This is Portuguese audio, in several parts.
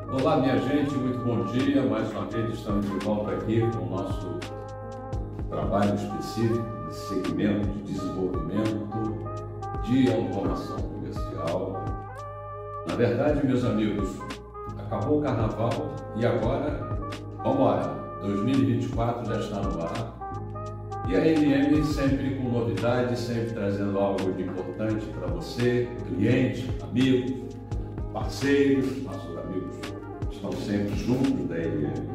Olá, minha gente, muito bom dia. Mais uma vez estamos de volta aqui com o nosso trabalho específico de segmento de desenvolvimento de automação comercial. Na verdade, meus amigos, acabou o carnaval e agora, vamos embora. 2024 já está no ar. E a LM sempre com novidades, sempre trazendo algo de importante para você, cliente, amigos, parceiros, nossos amigos estão sempre juntos da LM.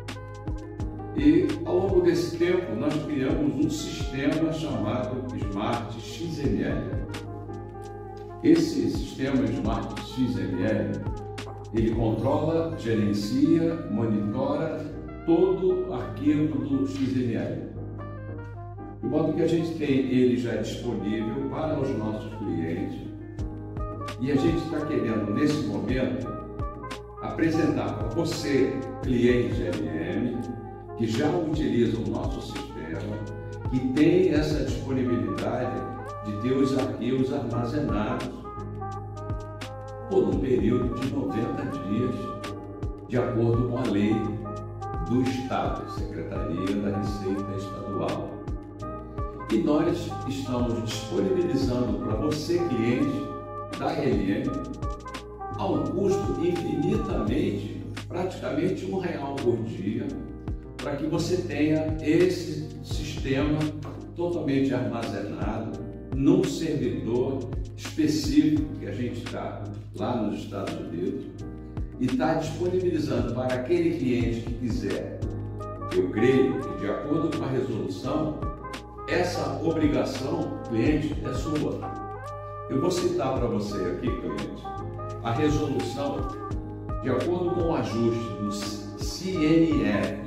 E ao longo desse tempo nós criamos um sistema chamado Smart XML. Esse sistema Smart XML, ele controla, gerencia, monitora todo o arquivo do XML. De modo que a gente tem ele já disponível para os nossos clientes e a gente está querendo, nesse momento, apresentar para você, cliente de LM, que já utiliza o nosso sistema, que tem essa disponibilidade de ter os arquivos armazenados por um período de 90 dias, de acordo com a lei do Estado, Secretaria da Receita Estadual. E nós estamos disponibilizando para você, cliente da LM, a um custo infinitamente, praticamente R$1 por dia, para que você tenha esse sistema totalmente armazenado num servidor específico que a gente está lá nos Estados Unidos e está disponibilizando para aquele cliente que quiser. Eu creio que, de acordo com a resolução, essa obrigação, cliente, é sua. Eu vou citar para você aqui, cliente, a resolução, de acordo com o ajuste do CNF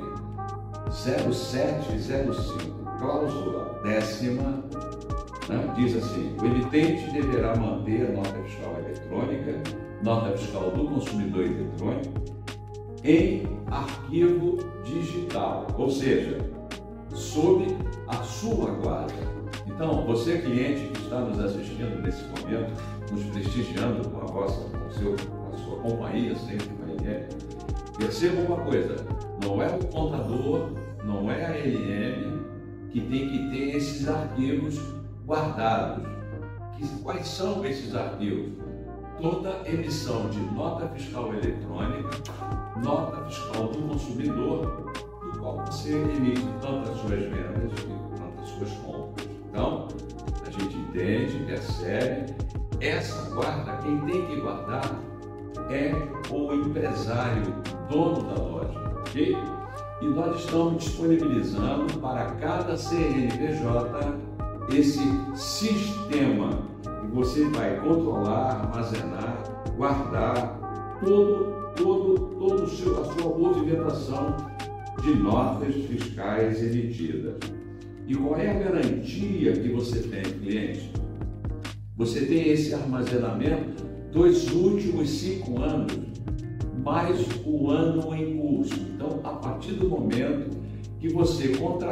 0705, cláusula 10ª, diz assim: o emitente deverá manter a nota fiscal eletrônica, nota fiscal do consumidor eletrônico, em arquivo digital, ou seja, sob a sua guarda. Então, você, cliente que está nos assistindo nesse momento, nos prestigiando com a sua companhia, sempre com a LM, perceba uma coisa: não é o contador, não é a LM que tem que ter esses arquivos guardados. Quais são esses arquivos? Toda emissão de nota fiscal eletrônica, nota fiscal do consumidor, do qual você emite tanto as suas vendas quanto as suas compras. Então, a gente entende, percebe, essa guarda, quem tem que guardar é o empresário, dono da loja, ok? E nós estamos disponibilizando para cada CNPJ esse sistema que você vai controlar, armazenar, guardar toda a sua movimentação de notas fiscais emitidas. E qual é a garantia que você tem, cliente? Você tem esse armazenamento dos últimos 5 anos, mais o ano em curso. Então, a partir do momento que você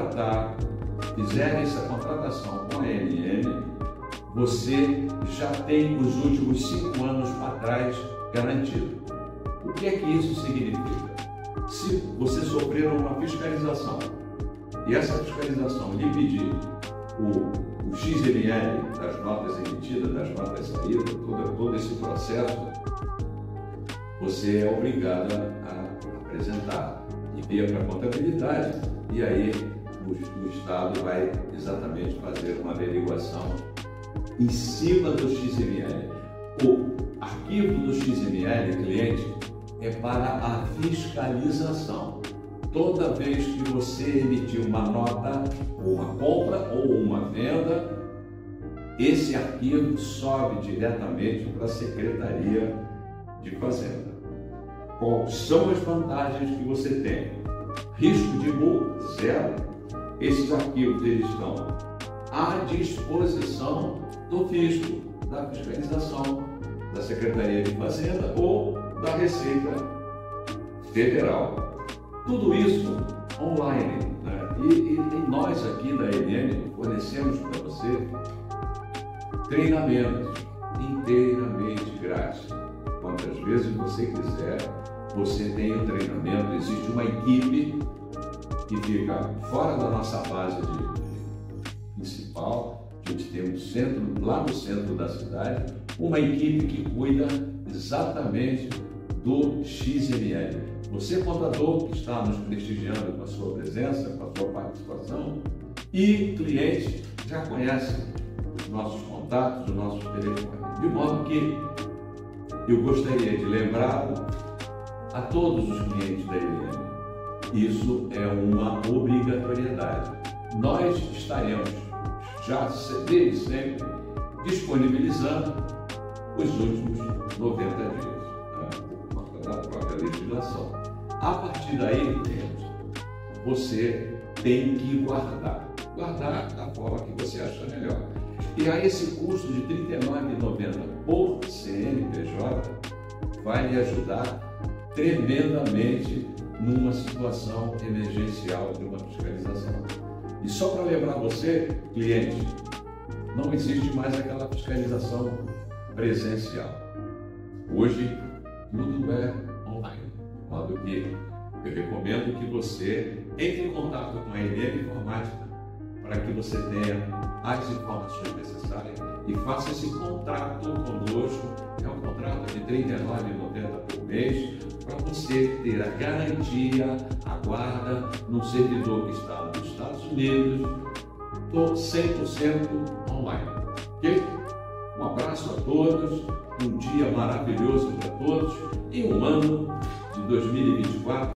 fizer essa contratação com a LM, você já tem os últimos 5 anos para trás garantido. O que é que isso significa? Se você sofrer uma fiscalização e essa fiscalização lhe pedir o XML das notas emitidas, das notas saídas, todo esse processo, você é obrigado a apresentar e vir para a contabilidade, e aí o Estado vai exatamente fazer uma averiguação em cima do XML. O arquivo do XML, cliente, é para a fiscalização. Toda vez que você emitir uma nota, uma compra ou uma venda, esse arquivo sobe diretamente para a Secretaria de Fazenda. Quais são as vantagens que você tem? Risco de multa, zero. Esses arquivos eles estão à disposição do fisco, da fiscalização, da Secretaria de Fazenda ou da Receita Federal. Tudo isso online, né? E nós aqui da LM fornecemos para você treinamentos inteiramente grátis. Quantas vezes você quiser, você tem o treinamento, existe uma equipe que fica fora da nossa base principal. A gente tem um centro, lá no centro da cidade, uma equipe que cuida exatamente do XML. Você, contador, que está nos prestigiando com a sua presença, com a sua participação, e cliente, já conhece os nossos contatos, os nossos telefones. De modo que eu gostaria de lembrar a todos os clientes da ILM, isso é uma obrigatoriedade. Nós estaremos já desde sempre disponibilizando os últimos 90 dias, por conta da própria legislação. A partir daí, você tem que guardar da forma que você acha melhor. E aí esse custo de R$ 39,90 por CNPJ vai lhe ajudar tremendamente numa situação emergencial de uma fiscalização. E só para lembrar você, cliente, não existe mais aquela fiscalização presencial. Hoje, tudo é online. De modo que eu recomendo que você entre em contato com a ILM Informática para que você tenha as informações necessárias e faça esse contrato conosco. É um contrato de R$ 39,90 por mês para você ter a garantia, a guarda num servidor que está nos Estados Unidos, 100% online. Ok? Um abraço a todos, um dia maravilhoso para todos e um ano de 2024